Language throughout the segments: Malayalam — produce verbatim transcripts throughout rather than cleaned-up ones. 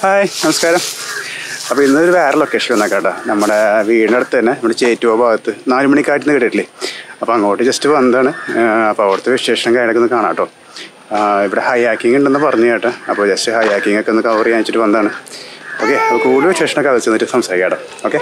ഹായ് നമസ്കാരം. അപ്പോൾ ഇന്നൊരു വേറെ ലൊക്കേഷൻ വന്നാൽ കേട്ടോ, നമ്മുടെ വീടിനടുത്ത് തന്നെ നമ്മുടെ ചേറ്റുവ ഭാഗത്ത് നാല് മണിക്കാറ്റിൽ നിന്ന് കേട്ടിട്ടില്ലേ, അപ്പോൾ അങ്ങോട്ട് ജസ്റ്റ് വന്നതാണ്. അപ്പോൾ അവിടുത്തെ വിശേഷം കാര്യങ്ങളൊക്കെ ഒന്ന് കാണാം കേട്ടോ. ഇവിടെ ഹൈയാക്കിങ് ഉണ്ടെന്ന് പറഞ്ഞു കേട്ടോ, അപ്പോൾ ജസ്റ്റ് ഹൈയാക്കിങ് ഒക്കെ ഒന്ന് കവർ ചെയ്യാൻ വെച്ചിട്ട് വന്നതാണ്. ഓക്കെ, അപ്പോൾ കൂടുതൽ വിശേഷമൊക്കെ അത് ചെന്നിട്ട് സംസാരിക്കാം കേട്ടോ. ഓക്കെ,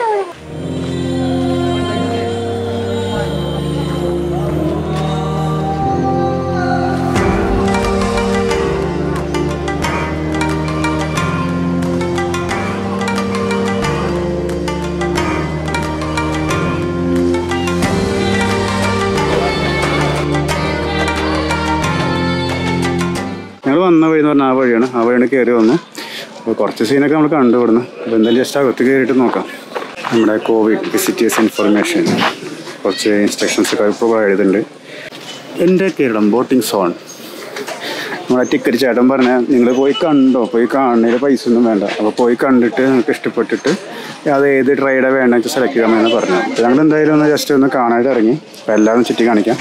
വന്ന വഴി എന്ന് പറഞ്ഞാൽ ആ വഴിയാണ്. ആ വഴിയാണ് കയറി വന്നു. അപ്പോൾ കുറച്ച് സീനൊക്കെ നമ്മൾ കണ്ടുവിടുന്നു. അപ്പോൾ എന്തായാലും ജസ്റ്റ് അകത്ത് കയറിയിട്ട് നോക്കാം. നമ്മുടെ കോവിഡ് വിസിറ്റേഴ്സ് ഇൻഫർമേഷൻ കുറച്ച് ഇൻസ്ട്രക്ഷൻസ് ഒക്കെ പ്രൊവൈഡ് ചെയ്തിട്ടുണ്ട്. എൻ്റെ കേരളം ബോട്ടിംഗ് സോൺ. നമ്മുടെ ടിക്കറ്റ് ചേട്ടൻ പറഞ്ഞാൽ നിങ്ങൾ പോയി കണ്ടോ, പോയി കാണുന്നതിൽ പൈസ ഒന്നും വേണ്ട, അപ്പോൾ പോയി കണ്ടിട്ട് നിങ്ങൾക്ക് ഇഷ്ടപ്പെട്ടിട്ട് അത് ഏത് ട്രൈഡാണ് വേണമെന്ന് വെച്ചാൽ സെലക്ട് ചെയ്യാമെന്ന് പറഞ്ഞു. അപ്പോൾ ഞങ്ങൾ എന്തായാലും ഒന്ന് ജസ്റ്റ് ഒന്ന് കാണാനായിട്ട് ഇറങ്ങി. അപ്പോൾ എല്ലാവരും ചുറ്റി കാണിക്കാം.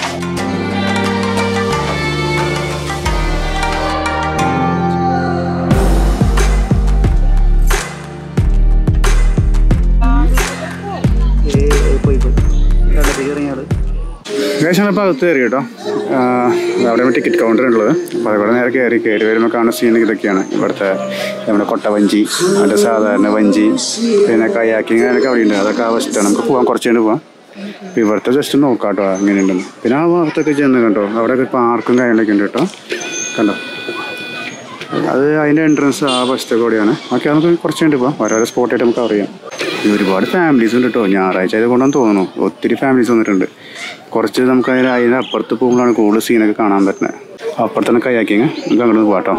ഇപ്പോൾ അകത്ത് കയറി കേട്ടോ. അവിടെ ടിക്കറ്റ് കൗണ്ടർ ഉള്ളത്. അപ്പോൾ അതുപോലെ നേരെ കയറി കയറി വരുമ്പോൾ കാണുന്ന സീൻ ഇതൊക്കെയാണ്. ഇവിടുത്തെ നമ്മുടെ കൊട്ടവഞ്ചി, അതിൻ്റെ സാധാരണ വഞ്ചി, പിന്നെ കയാക്കിങ് അതിനൊക്കെ അവിടെ ഉണ്ട്. അതൊക്കെ ആവശ്യമാണ്. നമുക്ക് പോകാൻ കുറച്ച് കഴിഞ്ഞ് പോകാം. അപ്പോൾ ഇവിടുത്തെ ജസ്റ്റ് നോക്കാം കേട്ടോ എങ്ങനെയുണ്ടെന്ന്. പിന്നെ ആ ഭാഗത്തൊക്കെ ചെന്ന് കണ്ടോ, അവിടെയൊക്കെ പാർക്കും കാര്യങ്ങളൊക്കെ ഉണ്ട് കേട്ടോ. കണ്ടോ, അത് അതിൻ്റെ എൻട്രൻസ് ആ വശത്തെ കൂടെയാണ്. ഓക്കെ, നമുക്ക് കുറച്ച് കഴിഞ്ഞ് പോകാം. ഓരോരോ സ്പോട്ടായിട്ട് നമുക്ക് അറിയാം. ഒരുപാട് ഫാമിലീസ് ഉണ്ട് കേട്ടോ. ഞായറാഴ്ച ആയതുകൊണ്ടാന്ന് തോന്നുന്നു ഒത്തിരി ഫാമിലീസ് വന്നിട്ടുണ്ട്. കുറച്ച് നമുക്ക് അതിന് അതിൻ്റെ അപ്പുറത്ത് പോകുമ്പോഴാണ് കൂടുതൽ സീനൊക്കെ കാണാൻ പറ്റുന്നത്. അപ്പുറത്തന്നെ കയാക്കിങ് നമുക്ക് അങ്ങോട്ട് പോകാം.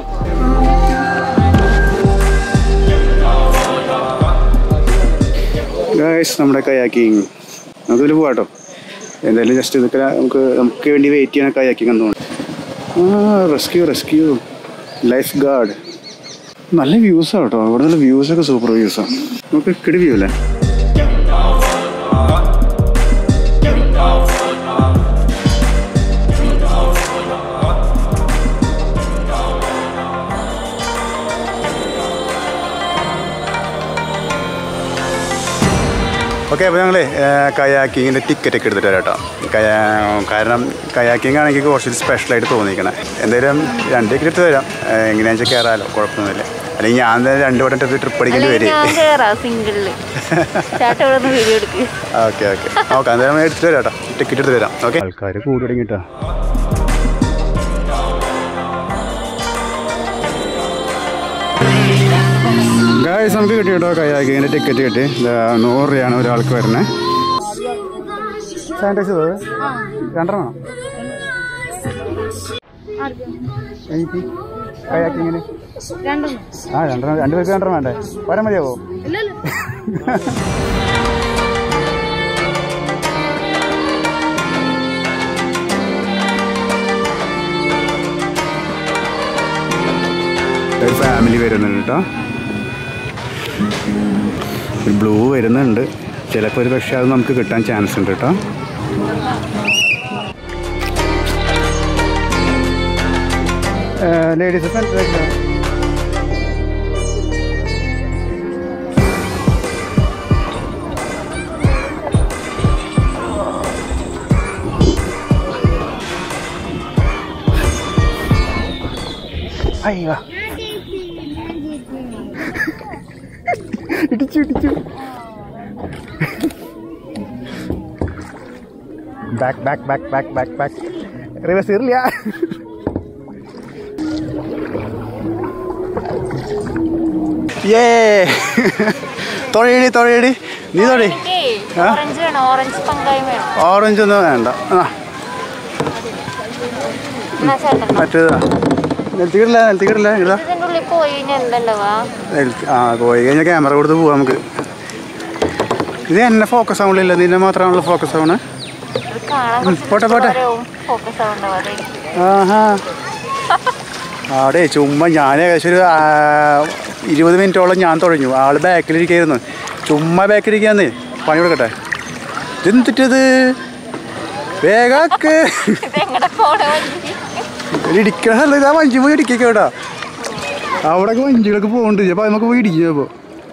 ഗൈസ്, നമ്മുടെ കയാക്കിങ് നമുക്കിതിൽ പോകാം കേട്ടോ. എന്തായാലും ജസ്റ്റ് ഇതൊക്കെ നമുക്ക് നമുക്ക് വേണ്ടി വെയിറ്റ് ചെയ്യണ കയാക്കിങ് എന്ന് തോന്നുന്നു. ആ റെസ്ക്യൂ റെസ്ക്യൂ ലൈഫ് ഗാർഡ്. നല്ല വ്യൂസാണ് കേട്ടോ. അവിടെ നല്ല വ്യൂസൊക്കെ സൂപ്പർ വ്യൂസാണ്. നമുക്ക് കിടി വ്യൂ അല്ലേ. ഓക്കെ, അപ്പോൾ ഞങ്ങൾ കയാക്കിങ്ങിൻ്റെ ടിക്കറ്റൊക്കെ എടുത്തിട്ട് വരാം കേട്ടോ. കയാ കാരണം കയാക്കിങ് ആണെങ്കിൽ കുറച്ച് സ്പെഷ്യലായിട്ട് തോന്നിക്കണേ. എന്തായാലും രണ്ട് ടിക്കറ്റ് എടുത്ത് തരാം. എങ്ങനെയാണെന്ന് വെച്ചാൽ കയറാമല്ലോ, കുഴപ്പമൊന്നുമില്ല. അല്ലെങ്കിൽ ഞാൻ എന്തായാലും രണ്ട് വട്ടം ട്രിപ്പ് അടിക്കേണ്ടി വരും. ഓക്കെ ഓക്കെ ഓക്കെ എന്തായാലും എടുത്തിട്ട് വരാം കേട്ടോ. ടിക്കറ്റ് എടുത്ത് തരാം. ഓക്കെ, ആൾക്കാർ കൂടി തുടങ്ങിട്ടോ. ഗായ്സ്, നമുക്ക് കിട്ടി കേട്ടോ കയാക്കിങ്ങിൻ്റെ ടിക്കറ്റ് കിട്ടി. നൂറ് രൂപയാണ് ഒരാൾക്ക് വരുന്നത്. സാനിറ്റൈസർ രണ്ടെണ്ണോ എനിക്ക് കയാക്കിങ്ങിന്? ആ രണ്ടെണ്ണം. രണ്ട് പേർക്ക് രണ്ടെണ്ണം വേണ്ടേ? വരാൻ മതിയാവോ? ഒരു ഫാമിലി വരുന്നുണ്ട് കേട്ടോ. ഒരു ബ്ലൂ വരുന്നുണ്ട്. ചിലപ്പോൾ ഒരു പക്ഷേ അത് നമുക്ക് കിട്ടാൻ ചാൻസ് ഉണ്ട് കേട്ടോ. ലേഡീസ് അയ്യോ ഇടിച്ചു ഇടിച്ചു. Back back back back back back reverse ഇറില്ല. ഏ തൊഴയടി തൊഴയടി നീ തൊഴി. ഓറഞ്ച് ഒന്നും വേണ്ട. ആ മറ്റേതാ നെൽത്തിക്കിടില്ല നെൽത്തിക്കിടില്ല ഇതാ. ആ പോയി കഴിഞ്ഞാൽ ക്യാമറ കൊടുത്ത് പോവാം നമുക്ക്. ഇത് എന്നെ ഫോക്കസ് ആവണില്ല, നിന്നെ മാത്രമാണല്ലോ ഫോക്കസ് ആവണേ. പോട്ടെ പോട്ടെ. ആഹാ അവിടെ ചുമ്മാ ഞാൻ ഏകദേശം ഒരു ഇരുപത് മിനിറ്റോളം ഞാൻ തുഴഞ്ഞു. ആള് ബാക്കിലിരിക്കായിരുന്നു. ചുമ്മാ ബാക്കിലിരിക്കാന്ന്. പണി കൊടുക്കട്ടെ. ഇതെന്തിട്ടത് വേഗാക്ക് ഇടിക്കണല്ല. ഇതാ വഞ്ചി പോയി ഇടിക്കേടാ. അവിടെയൊക്കെ വഞ്ചികളൊക്കെ പോകുന്നുണ്ട്. അപ്പോൾ നമുക്ക് പോയി ഇടിക്കും. അപ്പോൾ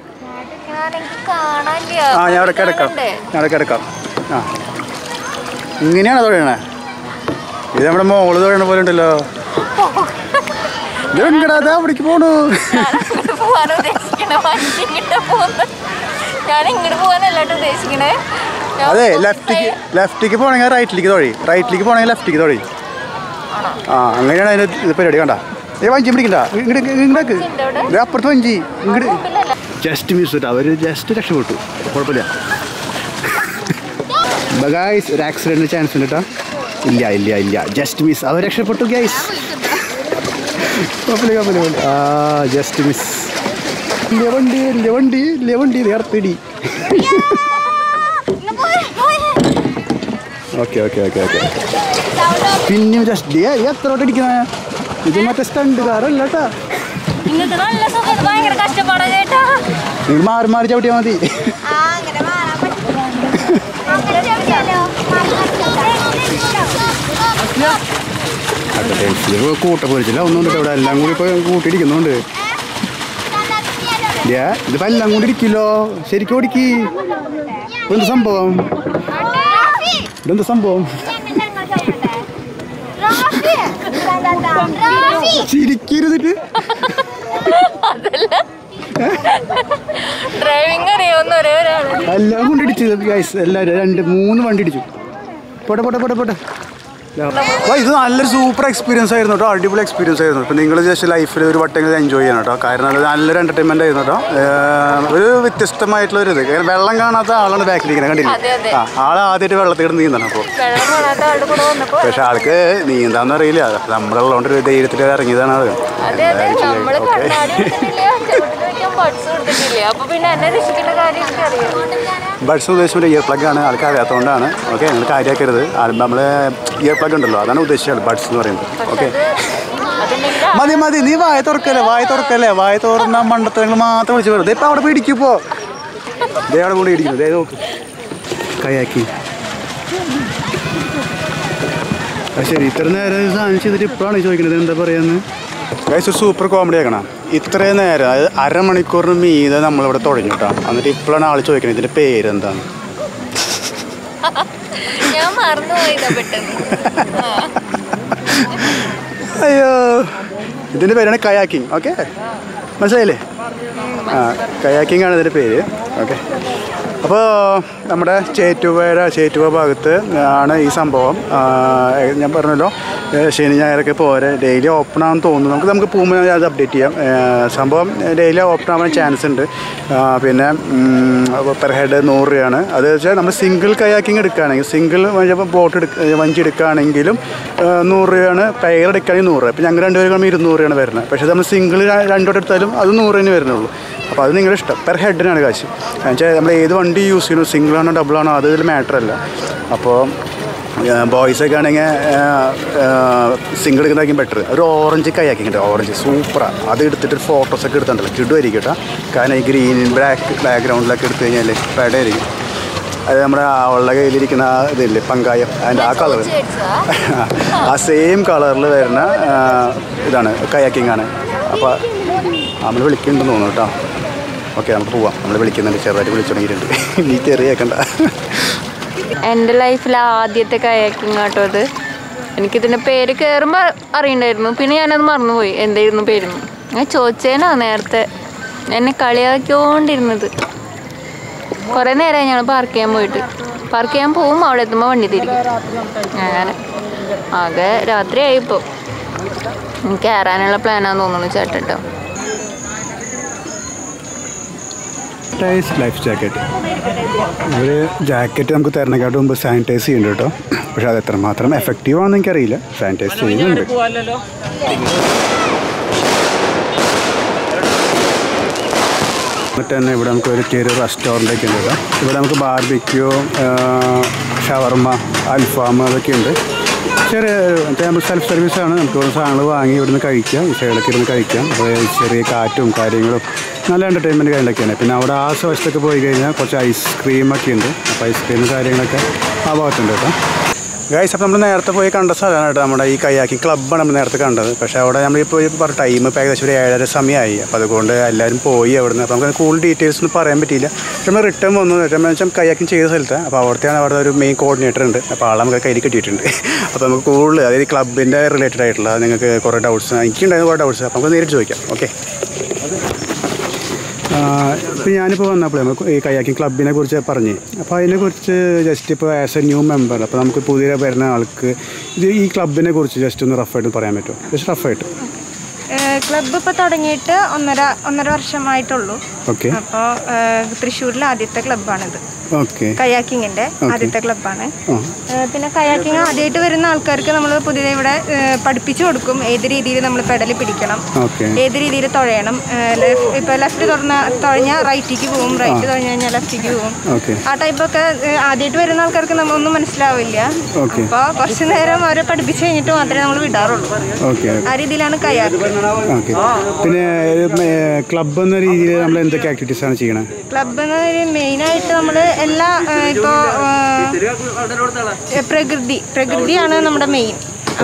ആ ഞാൻ അവിടെ കിടക്കാം ഞാൻ അവിടെ കിടക്കാം. ആ ഇങ്ങനെയാണോ തൊഴണേ? ഇത് നമ്മുടെ മോള് തൊഴണ പോലെ ഉണ്ടല്ലോ. ഇതെങ്കടാ അവിടേക്ക് പോണു. അതെ ലെഫ്റ്റിക്ക് ലെഫ്റ്റിക്ക് പോണെങ്കിൽ റൈറ്റിലേക്ക് തൊഴി, റൈറ്റിലേക്ക് പോണെങ്കിൽ ലെഫ്റ്റിലേക്ക് തൊഴി. ആ അങ്ങനെയാണ് അതിൻ്റെ ഇത് പരിപാടി. കണ്ട ഏ വഞ്ചി പിടിക്കണ്ട, ഇങ്ങോട്ട് ഇങ്ങോട്ടേക്ക് ഇത് അപ്പുറത്ത് വഞ്ചി ഇങ്ങോട്ട്. ജസ്റ്റ് മിസ് ഇട്ട് അവർ ജസ്റ്റ് രക്ഷപ്പെട്ടു. കുഴപ്പമില്ല. ഗൈസ് ഒരു ആക്സിഡൻറ്റിന് ചാൻസ് ഉണ്ട് കേട്ടോ. ഇല്ല ഇല്ല ഇല്ല ജസ്റ്റ് മിസ്. അവർ രക്ഷപ്പെട്ടു ഗൈസ്. കുഴപ്പമില്ല കുഴപ്പമില്ല. ആ ജസ്റ്റ് മിസ്. ഇല്ല വണ്ടി ഇല്ല വണ്ടി ഇല്ല വണ്ടി നേർത്തിടി. ഓക്കെ ഓക്കെ ഓക്കെ ഓക്കെ പിന്നെ ജസ്റ്റ് എത്രോട്ട് ഇടിക്കുന്ന ഇത് മറ്റേ സ്റ്റണ്ട് കാറല്ല കേട്ടാ. നിങ്ങൾ മാറി മാറി ചവിട്ടിയാൽ മതി. കൂട്ട പൊരിച്ചില്ല ഒന്നും ഇവിടെ എല്ലാം കൂടി ഇപ്പോൾ കൂട്ടിയിടിക്കുന്നുണ്ട്. ഇതിപ്പോൾ എല്ലാം കൂടി ഇരിക്കില്ലോ. ശരിക്കും ഓടിക്ക്. എന്ത് സംഭവം ഇതെന്ത് സംഭവം? ചിരിക്കരുതിട്ട് എല്ലാം കൊണ്ട് ഇടിച്ചു ഗൈസ്. എല്ലാവരും രണ്ട് മൂന്ന് വണ്ടി ഇടിച്ചു. പോട്ടെ പോട്ടെ പോട്ടെ പോട്ടെ. ഇത് നല്ലൊരു സൂപ്പർ എക്സ്പീരിയൻസ് ആയിരുന്നു കേട്ടോ. അടിപൊളി എക്സ്പീരിയൻസ് ആയിരുന്നു. ഇപ്പം നിങ്ങൾ ജസ്റ്റ് ലൈഫിൽ ഒരു വട്ടങ്ങൾ എൻജോയ് ചെയ്യണം കേട്ടോ. കാരണം അത് നല്ലൊരു എൻ്റർടൈൻമെൻ്റ് ആയിരുന്നു കേട്ടോ. ഒരു വ്യത്യസ്തമായിട്ടുള്ളൊരു ഇത്. വെള്ളം കാണാത്ത ആളാണ് ബാക്കിലിരിക്കുന്നത്. കണ്ടില്ല? ആ ആൾ ആദ്യമായിട്ട് വെള്ളത്തിൽ കിടന്ന് നീന്തണം. അപ്പോൾ പക്ഷെ ആൾക്ക് നീന്താന്ന് അറിയില്ല. നമ്മളുള്ളതുകൊണ്ട് ഒരു ധൈര്യത്തിൽ ഇറങ്ങിയതാണ് അത്. ബഡ്സ് ഉദ്ദേശിച്ച ഇയർ പ്ലഗ് ആണ്. ആൾക്ക് അറിയാത്തതുകൊണ്ടാണ്. ഓക്കെ നിങ്ങൾ കാര്യമാക്കരുത്. നമ്മൾ ഇയർ പ്ലഗ് ഉണ്ടല്ലോ അതാണ് ഉദ്ദേശിച്ചത് ബഡ്സ് എന്ന് പറയുന്നത്. ഓക്കെ മതി മതി. നീ വായ തുറക്കല്ലേ വായ തുറക്കല്ലേ വായ തുറന്ന മണ്ടത്തരങ്ങൾ മാത്രം വിളിച്ച് വരുന്നത്. ഇപ്പം അവിടെ പോയി ഇടിക്കുമ്പോൾ ദേ അവിടെ കൂടി ഇടിക്കുന്നു. ദേ നോക്ക് കയാക്കി. ശരി ഇത്ര നേരം സാധനം ചെയ്തിട്ട് ഇപ്പോഴാണ് ചോദിക്കുന്നത് എന്താ പറയാന്ന്. ഗൈസ് സൂപ്പർ കോമഡി ആക്കണം. ഇത്രയും നേരം അതായത് അരമണിക്കൂറിന് മീതെ നമ്മളിവിടെ തുടങ്ങി കേട്ടോ. എന്നിട്ട് ഇപ്പോഴാണ് ആൾ ചോദിക്കുന്നത് ഇതിൻ്റെ പേരെന്താണ്. അയ്യോ ഇതിൻ്റെ പേരാണ് കയാക്കിങ്. ഓക്കെ മനസ്സിലായില്ലേ? ആ കയാക്കിങ് ആണ് ഇതിൻ്റെ പേര്. ഓക്കെ അപ്പോൾ നമ്മുടെ ചേറ്റുവയുടെ ചേറ്റുവ ഭാഗത്ത് ആണ് ഈ സംഭവം. ഞാൻ പറഞ്ഞല്ലോ ശനി ഞായറൊക്കെ പോരെ ഡെയിലി ഓപ്പൺ ആണെന്ന് തോന്നുന്നു. നമുക്ക് നമുക്ക് പോകുമ്പോൾ അത് അപ്ഡേറ്റ് ചെയ്യാം. സംഭവം ഡെയിലി ഓപ്പൺ ആവാൻ ചാൻസ് ഉണ്ട്. പിന്നെ പെർ ഹെഡ് നൂറ് രൂപയാണ്. അത് വെച്ചാൽ നമ്മൾ സിംഗിൾ കയാക്കിങ് എടുക്കുകയാണെങ്കിൽ സിംഗിൾ ബോട്ട് എടുക്ക വഞ്ചി എടുക്കുകയാണെങ്കിലും നൂറ് രൂപയാണ്. പെയർ എടുക്കുകയാണെങ്കിൽ നൂറ് രൂപ. ഇപ്പോൾ ഞങ്ങൾ രണ്ടുപേരും ഇരുന്നൂറ് രൂപയാണ് വരുന്നത്. പക്ഷേ നമ്മൾ സിംഗിൾ രണ്ടോട്ട് എടുത്താലും അത് നൂറ് രൂപ വരുന്നുള്ളൂ. അപ്പോൾ അത് നിങ്ങളുടെ ഇഷ്ടം. പെർ ഹെഡിനാണ് കാശ്. എന്നുവെച്ചാൽ നമ്മൾ ഏത് വണ്ടി യൂസ് ചെയ്യുന്നു സിംഗിളാണോ ഡബിളാണോ അത് ഇതിൽ മാറ്ററല്ല. അപ്പോൾ ബോയ്സൊക്കെ ആണെങ്കിൽ സിംഗിൾ എടുക്കുന്നതായിരിക്കും ബെറ്റർ. ഒരു ഓറഞ്ച് കയാക്കിങ് ഉണ്ട്. ഓറഞ്ച് സൂപ്പറാണ്. അത് എടുത്തിട്ട് ഫോട്ടോസൊക്കെ എടുത്തിട്ടുണ്ടല്ലോ കിടുമായിരിക്കും കേട്ടോ. കാരണം ഈ ഗ്രീൻ ബ്ലാക്ക് ബാക്ക്ഗ്രൗണ്ടിലൊക്കെ എടുത്തു കഴിഞ്ഞാൽ പെടയായിരിക്കും. അത് നമ്മുടെ അവളുടെ കയ്യിലിരിക്കുന്ന ഇതില്ലേ പങ്കായം അതിൻ്റെ ആ കളർ ആ സെയിം കളറിൽ വരുന്ന ഇതാണ് കയാക്കിങ് ആണ്. അപ്പോൾ നമ്മൾ വിളിക്കുന്നുണ്ടെന്ന് തോന്നുന്നു കേട്ടോ. ഓക്കെ നമുക്ക് പോവാം. നമ്മൾ വിളിക്കുന്നുണ്ട്. ചെറുതായിട്ട് വിളിച്ചു തുടങ്ങിയിട്ടുണ്ട്. നീ ചെറിയാക്കണ്ട. എൻ്റെ ലൈഫിൽ ആദ്യത്തെ കയാക്കിങ് കേട്ടോ അത്. എനിക്കിതിൻ്റെ പേര് കയറുമ്പോൾ അറിയണ്ടായിരുന്നു. പിന്നെ ഞാനത് മറന്നുപോയി എന്തായിരുന്നു പേരുന്നു. ഞാൻ ചോദിച്ചേനാ നേരത്തെ എന്നെ കളിയാക്കിക്കൊണ്ടിരുന്നത്. കുറേ നേരമായി ഞങ്ങൾ പാർക്ക് ചെയ്യാൻ പോയിട്ട്. പാർക്ക് ചെയ്യാൻ പോവും അവിടെ എത്തുമ്പോൾ വണ്ടി തിരിക്കും. അങ്ങനെ ആകെ രാത്രിയായി. ഇപ്പോൾ കയറാനുള്ള പ്ലാനാന്ന് തോന്നുന്നു ചേട്ടൻ കേട്ടോ. ലൈഫ് ജാക്കറ്റ് ഒരു ജാക്കറ്റ് നമുക്ക് തരണക്കാട്ട് മുമ്പ് സാനിറ്റൈസ് ചെയ്യുന്നുണ്ട് കേട്ടോ. പക്ഷെ അത് എത്രമാത്രം എഫക്റ്റീവ് ആണെന്ന് എനിക്കറിയില്ല. സാനിറ്റൈസ് ചെയ്യുന്നുണ്ട്. എന്നിട്ട് തന്നെ ഇവിടെ നമുക്ക് ഒരു ചെറിയ റെസ്റ്റോറൻ്റൊക്കെ ഉണ്ട് കേട്ടോ. ഇവിടെ നമുക്ക് ബാർബിക്യൂ ഷവർമ അൽഫാം അതൊക്കെ ഉണ്ട്. ചെറിയ നമ്മൾ സെൽഫ് സർവീസാണ്. നമുക്ക് ഇവിടെ സാധനങ്ങൾ വാങ്ങി ഇവിടുന്ന് കഴിക്കാം. ഈ സൈഡിലൊക്കെ ഇരുന്ന് കഴിക്കാം. അപ്പോൾ ചെറിയ കാറ്റും കാര്യങ്ങളും നല്ല എൻ്റർടൈൻമെൻറ്റ് കാര്യങ്ങളൊക്കെയാണ്. പിന്നെ അവിടെ ആ വശത്തൊക്കെ പോയി കഴിഞ്ഞാൽ കുറച്ച് ഐസ്ക്രീമൊക്കെ ഉണ്ട്. അപ്പോൾ ഐസ്ക്രീം കാര്യങ്ങളൊക്കെ ആ ഭാഗത്തുണ്ട് കേട്ടോ. ഗൈസ്, അപ്പോൾ നമ്മൾ നേരത്തെ പോയി കണ്ട സ്ഥലമാണ് കേട്ടോ നമ്മുടെ ഈ കയാക്കിംഗ് ക്ലബ്ബാണ് നമ്മൾ നേരത്തെ കണ്ടത്. പക്ഷേ അവിടെ നമ്മളിപ്പോൾ ഇപ്പോൾ ടൈം ഇപ്പോൾ ഏകദേശം ഒരു ഏഴര സമയമായി. അപ്പോൾ അതുകൊണ്ട് എല്ലാവരും പോയി അവിടെ നിന്ന്. അപ്പോൾ നമുക്ക് കൂടുതൽ ഡീറ്റെയിൽസ് ഒന്നും പറയാൻ പറ്റിയില്ല. പക്ഷേ നമ്മൾ റിട്ടേൺ വന്നു. റിട്ടേൺ വെച്ചാൽ കയാക്കിംഗ് ചെയ്ത സ്ഥലത്താണ്. അപ്പോൾ അവിടുത്തെയാണ് അവിടെ ഒരു മെയിൻ കോർഡിനേറ്റർ ഉണ്ട്. അപ്പോൾ ആളെ നമുക്ക് കയ്യിൽ കിട്ടിയിട്ടുണ്ട്. അപ്പോൾ നമുക്ക് കൂടുതൽ അതായത് ക്ലബിൻ്റെ റിലേറ്റഡ് ആയിട്ടുള്ള നിങ്ങൾക്ക് കുറേ ഡൗട്ട്സ് എനിക്കുണ്ടായിരുന്ന കുറേ ഡൗട്ട്സ് അപ്പോൾ നമുക്ക് നേരിട്ട് ചോദിക്കാം. ഓക്കെ, ഇപ്പോൾ ഞാനിപ്പോൾ വന്നപ്പോൾ നമുക്ക് ഈ കയാക്കിംഗ് ക്ലബിനെ കുറിച്ച് പറഞ്ഞ് അപ്പോൾ അതിനെക്കുറിച്ച് ജസ്റ്റ് ഇപ്പോൾ ആസ് എ ന്യൂ മെമ്പർ അപ്പോൾ നമുക്ക് പുതിയ വരുന്ന ആൾക്ക് ഇത് ഈ ക്ലബിനെ കുറിച്ച് ജസ്റ്റ് ഒന്ന് റഫായിട്ട് പറയാൻ പറ്റുമോ? ജസ്റ്റ് റഫായിട്ട്. ക്ലബ്ബ് ഇപ്പോൾ തുടങ്ങിയിട്ട് ഒന്നര ഒന്നര വർഷമായിട്ടുള്ളൂ. ഓക്കെ. അപ്പോൾ തൃശ്ശൂരിലെ ആദ്യത്തെ ക്ലബ്ബാണിത്. ഓക്കെ. കയാക്കിങ്ങിൻ്റെ ആദ്യത്തെ ക്ലബ്ബാണ്. പിന്നെ കയാക്കിങ് ആദ്യമായിട്ട് വരുന്ന ആൾക്കാർക്ക് നമ്മൾ പുതിയ ഇവിടെ പഠിപ്പിച്ചു കൊടുക്കും. ഏത് രീതിയിൽ നമ്മൾ പെഡൽ പിടിക്കണം, ഏത് രീതിയിൽ തുഴയണം. ഇപ്പോൾ ലെഫ്റ്റ് തുറന്ന തുഴഞ്ഞാൽ റൈറ്റിക്ക് പോകും, റൈറ്റ് തുഴഞ്ഞു കഴിഞ്ഞാൽ ലെഫ്റ്റിക്ക് പോകും. ആ ടൈപ്പൊക്കെ ആദ്യമായിട്ട് വരുന്ന ആൾക്കാർക്ക് നമ്മളൊന്നും മനസ്സിലാവില്ല. അപ്പോൾ കുറച്ച് നേരം അവരെ പഠിപ്പിച്ച് കഴിഞ്ഞിട്ട് മാത്രമേ നമ്മൾ വിടാറുള്ളൂ. ആ രീതിയിലാണ് കയാക്കിങ്. പിന്നെ ക്ലബ് എന്ന രീതിയിൽ നമ്മൾ എന്തൊക്കെ ആക്ടിവിറ്റീസ് ആണ് ചെയ്യണത്? ക്ലബ് എന്ന മെയിനായിട്ട് നമ്മൾ എല്ലാ ഇപ്പോൾ പ്രകൃതി പ്രകൃതിയാണ് നമ്മുടെ മെയിൻ.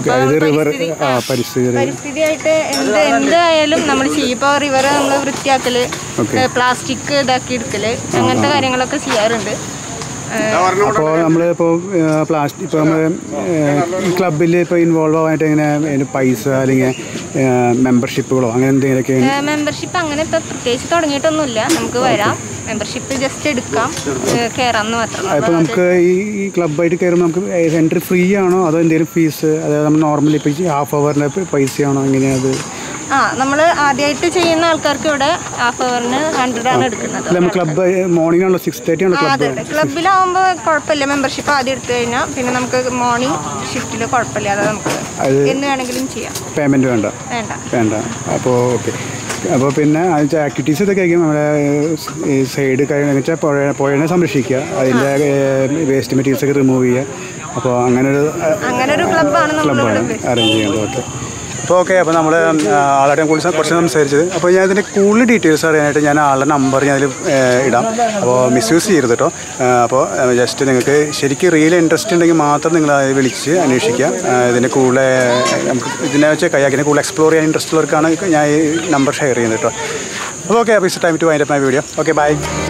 പരിസ്ഥിതിയായിട്ട് എന്ത് എന്തായാലും നമ്മൾ ചെയ്യും. ഇപ്പോൾ റിവർ നമ്മൾ വൃത്തിയാക്കല്, പ്ലാസ്റ്റിക് ഇതാക്കി എടുക്കല്, അങ്ങനത്തെ കാര്യങ്ങളൊക്കെ ചെയ്യാറുണ്ട്. അപ്പോൾ നമ്മളിപ്പോൾ പ്ലാസ്റ്റിക് ഇപ്പോൾ നമ്മൾ ഈ ക്ലബിൽ ഇപ്പോൾ ഇൻവോൾവ് ആവാനായിട്ട് എങ്ങനെ പൈസ അല്ലെങ്കിൽ മെമ്പർഷിപ്പുകളോ അങ്ങനെ എന്തെങ്കിലുമൊക്കെ? മെമ്പർഷിപ്പ് അങ്ങനെ ഇപ്പോൾ പ്രത്യേകിച്ച് തുടങ്ങിയിട്ടൊന്നുമില്ല. നമുക്ക് വരാം, മെമ്പർഷിപ്പ് ജസ്റ്റ് എടുക്കാം, കയറാമെന്ന് മാത്രം. അപ്പോൾ നമുക്ക് ഈ ക്ലബ്ബായിട്ട് കയറുമ്പോൾ നമുക്ക് എൻട്രി ഫ്രീ ആണോ അതോ എന്തെങ്കിലും ഫീസ്, അതായത് നമ്മൾ നോർമലി ഇപ്പോൾ ഹാഫ് അവറിൻ്റെ പൈസയാണോ എങ്ങനെയാണ്? ആ നമ്മൾ ആദ്യമായിട്ട് ചെയ്യുന്ന ആൾക്കാർക്ക് ഇവിടെ ഹാഫ് അവറിന് ഹൺഡ്രഡ് ആണ് എടുക്കുന്നത്. ക്ലബ്ബ് മോർണിംഗ് ആണല്ലോ, സിക്സ് തേർട്ടി ആണ് ക്ലബ്ബ്. ക്ലബ്ബിലാവുമ്പോൾ കുഴപ്പമില്ല, മെമ്പർഷിപ്പ് ആദ്യം എടുത്തു കഴിഞ്ഞാൽ പിന്നെ നമുക്ക് മോർണിംഗ് ഷിഫ്റ്റിൽ കുഴപ്പമില്ല, അത് നമുക്ക് എന്ന് വേണമെങ്കിലും ചെയ്യാം. പേയ്മെൻറ്റ് വേണ്ട വേണ്ട വേണ്ട അപ്പോൾ ഓക്കെ. അപ്പോൾ പിന്നെ അതിൻ്റെ ആക്ടിവിറ്റീസ് ഇതൊക്കെ ആയിരിക്കും നമ്മുടെ സൈഡ് കഴിഞ്ഞ വെച്ചാൽ പുഴ പുഴനെ സംരക്ഷിക്കുക, അതിൻ്റെ വേസ്റ്റ് മെറ്റീരിയൽസ് ഒക്കെ റിമൂവ് ചെയ്യുക. അപ്പോൾ അങ്ങനെ ഒരു അങ്ങനെ ഒരു ക്ലബ്ബാണ് ക്ലബ്ബാണ് അറേഞ്ച് ചെയ്യുന്നത്. ഓക്കെ. അപ്പോൾ ഓക്കെ, അപ്പോൾ നമ്മൾ ആളുടെ കുറച്ച് കുറച്ച് സംസാരിച്ചത്. അപ്പോൾ ഞാൻ ഇതിൻ്റെ കൂടുതൽ ഡീറ്റെയിൽസ് അറിയാനായിട്ട് ഞാൻ ആളുടെ നമ്പർ ഞാനതിൽ ഇടാം. അപ്പോൾ മിസ്യൂസ് ചെയ്യരുത് കേട്ടോ. അപ്പോൾ ജസ്റ്റ് നിങ്ങൾക്ക് ശരിക്കും റിയൽ ഇൻട്രസ്റ്റ് ഉണ്ടെങ്കിൽ മാത്രം നിങ്ങൾ അത് വിളിച്ച് അന്വേഷിക്കുക. ഇതിൻ്റെ കൂടുതൽ നമുക്ക് ഇതിനെ വെച്ച് കയാക്കിനെ കൂടുതൽ എക്സ്പ്ലോർ ചെയ്യാൻ ഇൻട്രസ്റ്റ് ഉള്ളവർക്കാണ് ഞാൻ ഈ നമ്പർ ഷെയർ ചെയ്യുന്നത് കേട്ടോ. അപ്പോൾ ഓക്കെ, അപ്പോൾ it's time to wind up my video. Okay, by.